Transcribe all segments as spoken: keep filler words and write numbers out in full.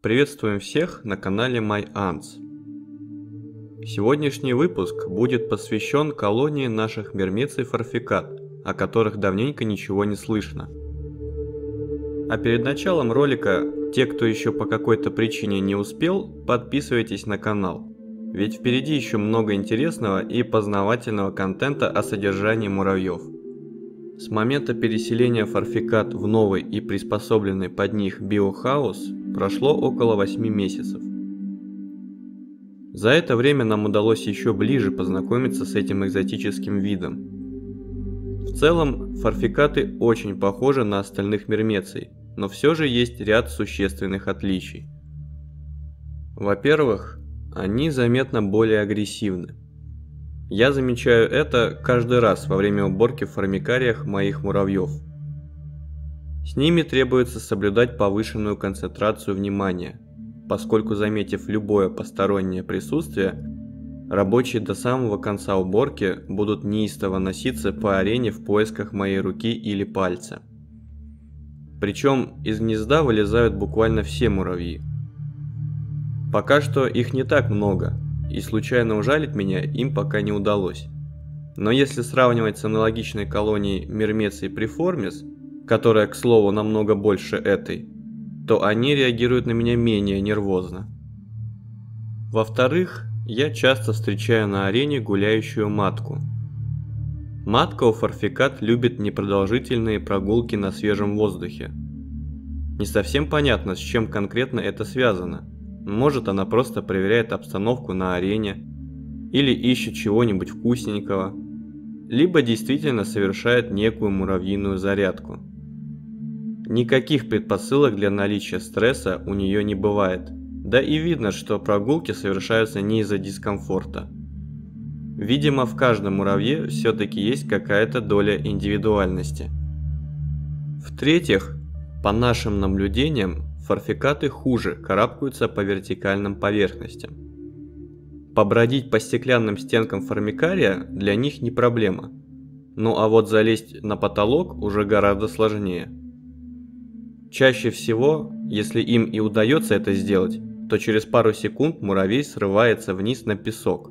Приветствуем всех на канале MyAnts. Сегодняшний выпуск будет посвящен колонии наших мирмеций Форфикат, о которых давненько ничего не слышно. А перед началом ролика, те, кто еще по какой-то причине не успел, подписывайтесь на канал, ведь впереди еще много интересного и познавательного контента о содержании муравьев. С момента переселения Форфикат в новый и приспособленный под них биохаус прошло около восьми месяцев. За это время нам удалось еще ближе познакомиться с этим экзотическим видом. В целом, форфикаты очень похожи на остальных мирмеций, но все же есть ряд существенных отличий. Во-первых, они заметно более агрессивны. Я замечаю это каждый раз во время уборки в формикариях моих муравьев. С ними требуется соблюдать повышенную концентрацию внимания, поскольку, заметив любое постороннее присутствие, рабочие до самого конца уборки будут неистово носиться по арене в поисках моей руки или пальца. Причем из гнезда вылезают буквально все муравьи. Пока что их не так много, и случайно ужалить меня им пока не удалось. Но если сравнивать с аналогичной колонией Мирмеций приформис, которая, к слову, намного больше этой, то они реагируют на меня менее нервозно. Во-вторых, я часто встречаю на арене гуляющую матку. Матка у форфикат любит непродолжительные прогулки на свежем воздухе. Не совсем понятно, с чем конкретно это связано. Может, она просто проверяет обстановку на арене, или ищет чего-нибудь вкусненького, либо действительно совершает некую муравьиную зарядку. Никаких предпосылок для наличия стресса у нее не бывает, да и видно, что прогулки совершаются не из-за дискомфорта. Видимо, в каждом муравье все-таки есть какая-то доля индивидуальности. В-третьих, по нашим наблюдениям, форфикаты хуже карабкаются по вертикальным поверхностям. Побродить по стеклянным стенкам формикария для них не проблема. Ну а вот залезть на потолок уже гораздо сложнее. Чаще всего, если им и удается это сделать, то через пару секунд муравей срывается вниз на песок.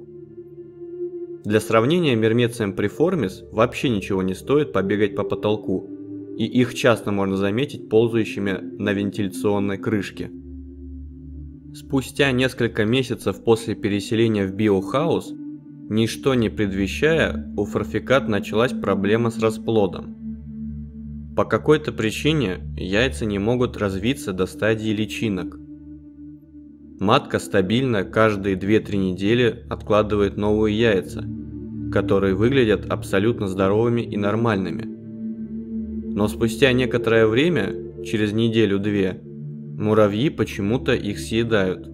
Для сравнения, мирмециям приформис вообще ничего не стоит побегать по потолку, и их часто можно заметить ползающими на вентиляционной крышке. Спустя несколько месяцев после переселения в биохаус, ничто не предвещая, у форфикат началась проблема с расплодом. По какой-то причине яйца не могут развиться до стадии личинок. Матка стабильно каждые две-три недели откладывает новые яйца, которые выглядят абсолютно здоровыми и нормальными. Но спустя некоторое время, через неделю-две, муравьи почему-то их съедают.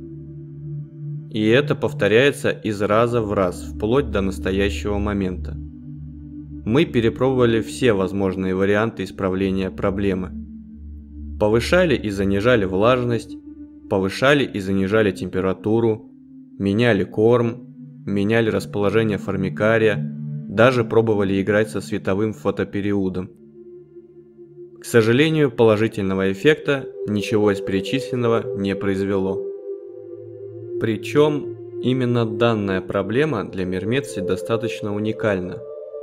И это повторяется из раза в раз, вплоть до настоящего момента. Мы перепробовали все возможные варианты исправления проблемы. Повышали и занижали влажность, повышали и занижали температуру, меняли корм, меняли расположение формикария, даже пробовали играть со световым фотопериодом. К сожалению, положительного эффекта ничего из перечисленного не произвело. Причем именно данная проблема для мирмеций достаточно уникальна.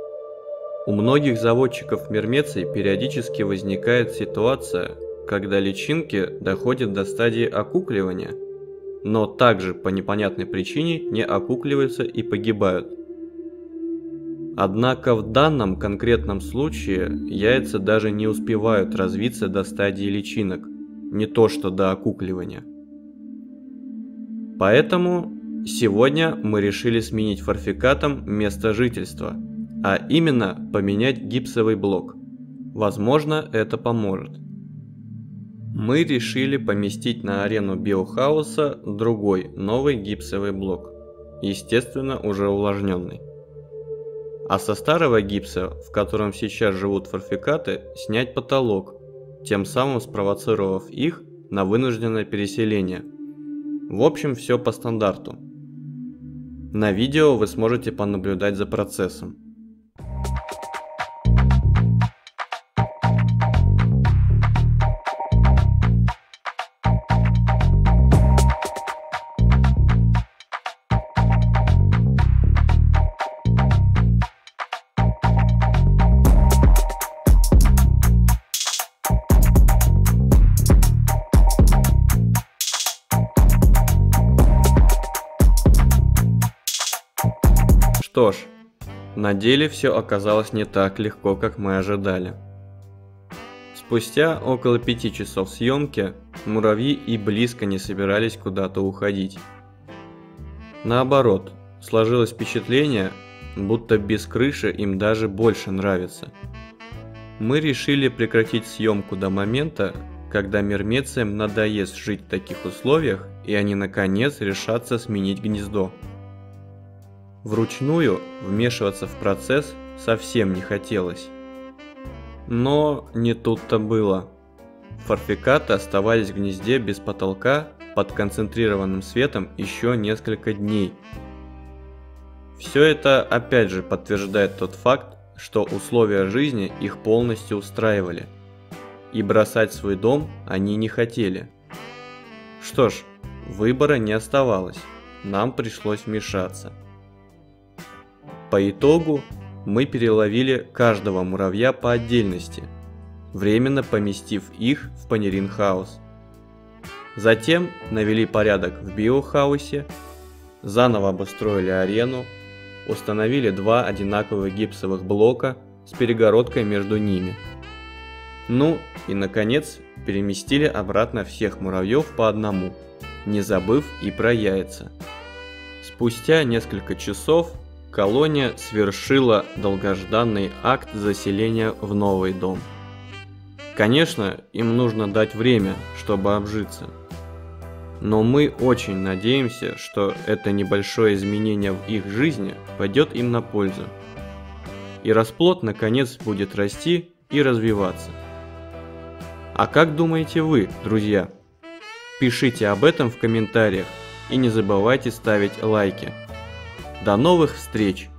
У многих заводчиков мирмеций периодически возникает ситуация, когда личинки доходят до стадии окукливания, но также по непонятной причине не окукливаются и погибают. Однако в данном конкретном случае яйца даже не успевают развиться до стадии личинок, не то что до окукливания. Поэтому сегодня мы решили сменить форфикатам место жительства, а именно поменять гипсовый блок. Возможно, это поможет. Мы решили поместить на арену биохауса другой, новый гипсовый блок, естественно, уже увлажненный. А со старого гипса, в котором сейчас живут форфикаты, снять потолок, тем самым спровоцировав их на вынужденное переселение. В общем, все по стандарту. На видео вы сможете понаблюдать за процессом. Что ж, на деле все оказалось не так легко, как мы ожидали. Спустя около пяти часов съемки муравьи и близко не собирались куда-то уходить. Наоборот, сложилось впечатление, будто без крыши им даже больше нравится. Мы решили прекратить съемку до момента, когда мирмециям надоест жить в таких условиях, и они наконец решатся сменить гнездо. Вручную вмешиваться в процесс совсем не хотелось. Но не тут-то было. Форфикаты оставались в гнезде без потолка под концентрированным светом еще несколько дней. Все это опять же подтверждает тот факт, что условия жизни их полностью устраивали, и бросать свой дом они не хотели. Что ж, выбора не оставалось, нам пришлось вмешаться. По итогу мы переловили каждого муравья по отдельности, временно поместив их в панерин-хаус. Затем навели порядок в биохаусе, заново обустроили арену, установили два одинаковых гипсовых блока с перегородкой между ними. Ну и наконец переместили обратно всех муравьев по одному, не забыв и про яйца. Спустя несколько часов колония совершила долгожданный акт заселения в новый дом. Конечно, им нужно дать время, чтобы обжиться. Но мы очень надеемся, что это небольшое изменение в их жизни пойдет им на пользу. И расплод наконец будет расти и развиваться. А как думаете вы, друзья? Пишите об этом в комментариях и не забывайте ставить лайки. До новых встреч!